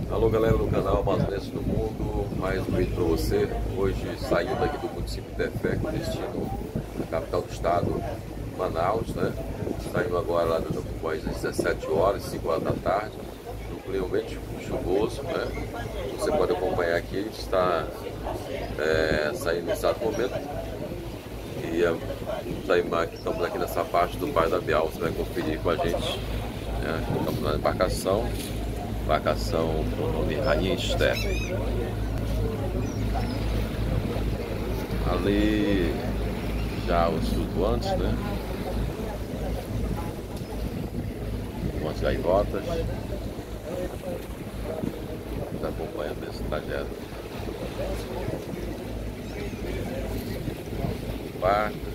Alô galera do canal Amazonense do Mundo, mais um vídeo para você. Hoje saindo aqui do município de Tefé, com destino à capital do estado, Manaus, né? Saindo agora lá depois das 17 horas, 5 horas da tarde, no clima bem chuvoso, né? Você pode acompanhar aqui, a gente está saindo nesse exato momento. E estamos aqui nessa parte do Bairro da Bial, você vai conferir com a gente, né? Estamos na embarcação com o nome Rainha Esther. Ali já os flutuantes, né? Com as gaivotas. Está acompanhando esse trajeto. Barcos.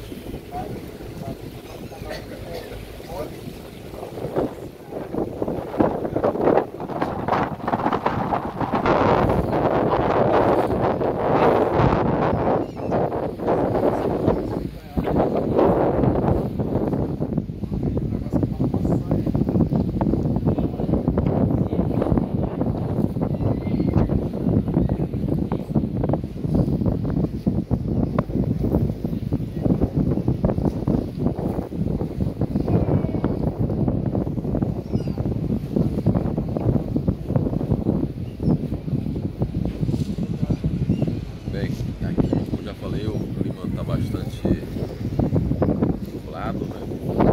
Bem, aqui, como já falei, o clima está bastante nublado, né?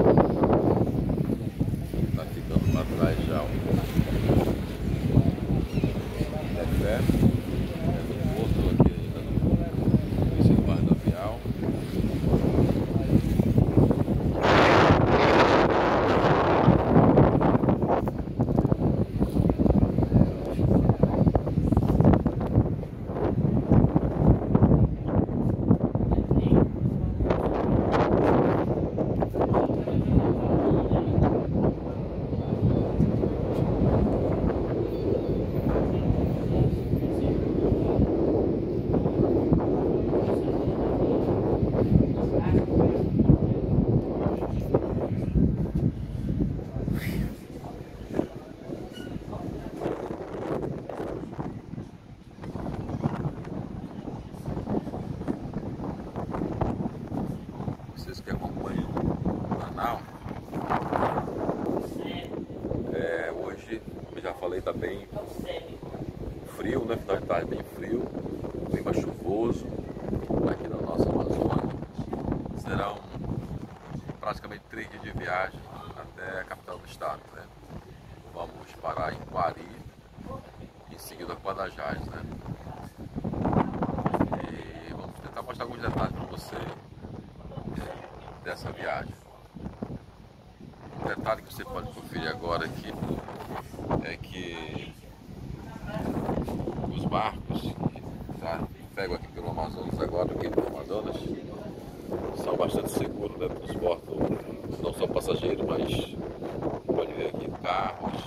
Está ficando para trás já o Tefé, no porto aqui ainda no início do Bairro da Bial. Vocês que acompanham o canal, hoje, como eu já falei, está bem frio, né? Final de tarde bem frio, clima chuvoso aqui na nossa Amazônia. Serão praticamente 3 dias de viagem até a capital do estado, né? Vamos parar em Quari, em seguida Guadajás, né? E vamos tentar mostrar alguns detalhes para você dessa viagem. Um detalhe que você pode conferir agora aqui é que os barcos que trafegam aqui pelo Amazonas agora, aqui no Amazonas, são bastante seguros, né? Transportam não só passageiros, mas pode ver aqui carros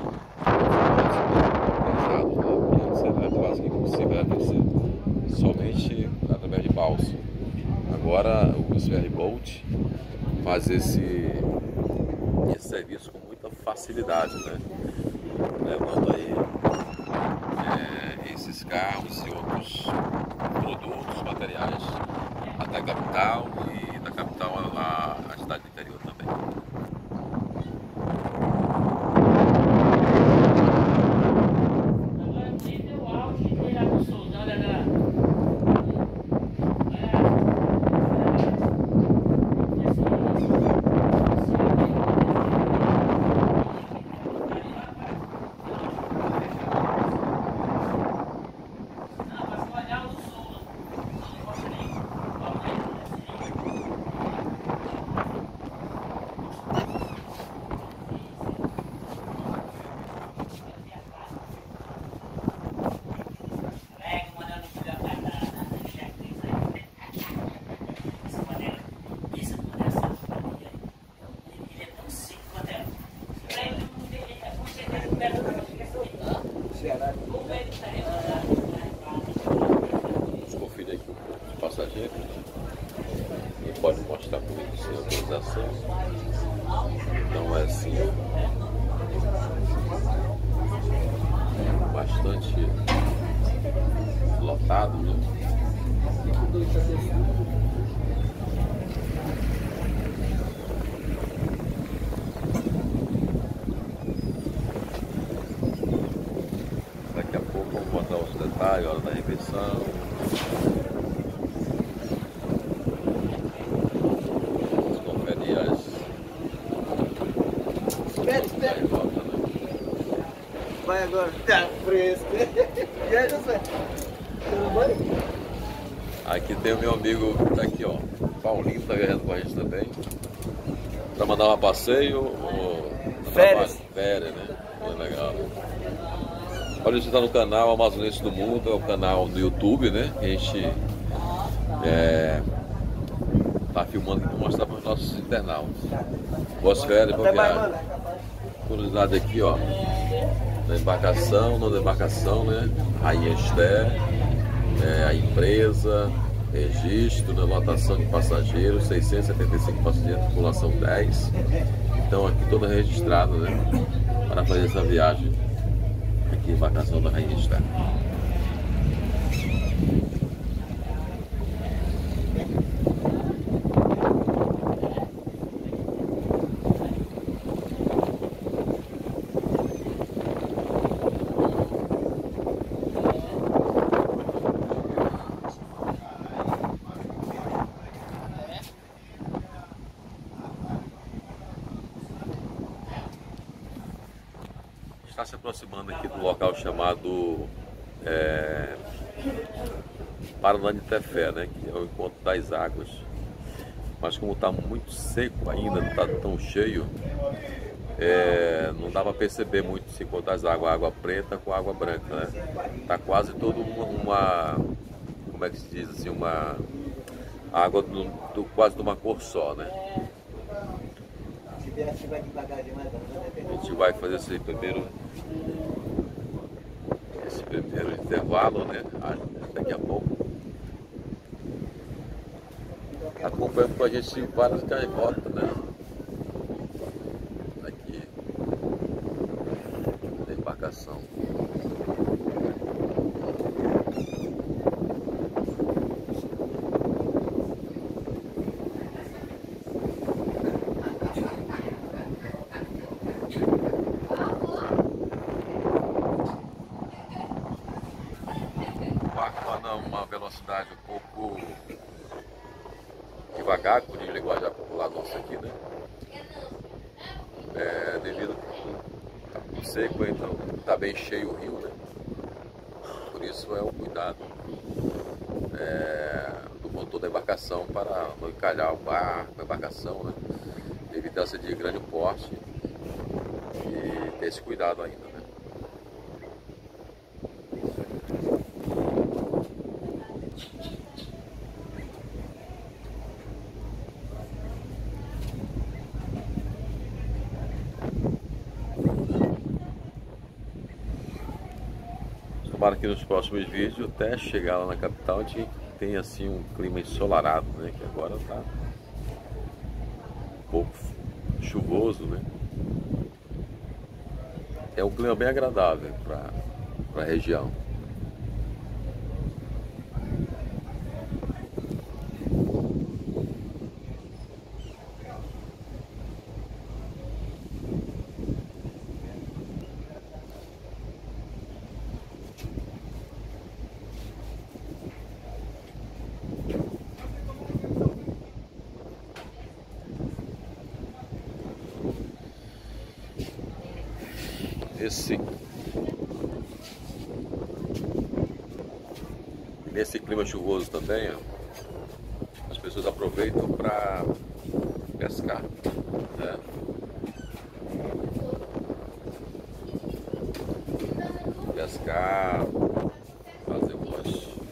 pesados, né? Que antes era quase que impossível, era descer somente através de balsa. Agora os ferryboat fazem esse serviço com muita facilidade, né? Levando aí esses carros e outros produtos, materiais até a capital e da capital à cidade do interior também. bastante lotado, né? Daqui a pouco vamos botar os detalhes, hora da refeição. Vamos conferir as... Espera. Vai agora. Tá fresco. E aí, José? Tudo bem? Aqui tem o meu amigo, tá aqui, ó. Paulinho tá viajando com a gente também. Pra mandar um passeio ou... Férias. Férias, né? É legal. Olha, você tá no canal Amazonense do Mundo, é o canal do YouTube, né? Que a gente tá filmando aqui pra mostrar para os nossos internautas. Boas férias, boa viagem. Curiosidade aqui, ó. Na embarcação, né? Rainha Esther, a empresa, registro, né? Lotação de passageiros, 675 passageiros, população 10. Então aqui toda registrada, né? Para fazer essa viagem aqui, embarcação da Rainha Esther. Está se aproximando aqui do local chamado Paraná de Tefé, né, que é o encontro das águas. Mas como está muito seco ainda, não está tão cheio, não dá para perceber muito esse encontro das águas, água preta com água branca, né? Está quase toda uma, como é que se diz assim, uma água quase de uma cor só, né? A gente vai fazer esse primeiro intervalo, né? Daqui a pouco. Acompanhando com a gente várias gaivotas, né? Aqui da embarcação. Uma velocidade um pouco devagar, como diz a linguagem popular nossa aqui, né? Devido a muito seco, então está bem cheio o rio, né? Por isso é o cuidado do motor da embarcação para não encalhar o barco, a embarcação, né? Evitar ser de grande porte e ter esse cuidado ainda, né? Tomara que nos próximos vídeos, até chegar lá na capital, a gente tenha assim um clima ensolarado, né? Que agora está um pouco chuvoso, né? É um clima bem agradável para a região. Nesse clima chuvoso também, ó, as pessoas aproveitam para pescar, né? Pescar, fazer umas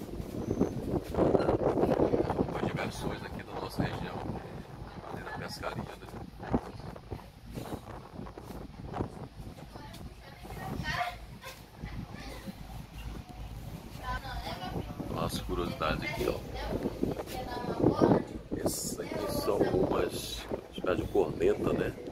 diversões aqui da nossa região, além da pescaria, né? As curiosidades aqui, ó. Essas aqui são umas espécies de corneta, né?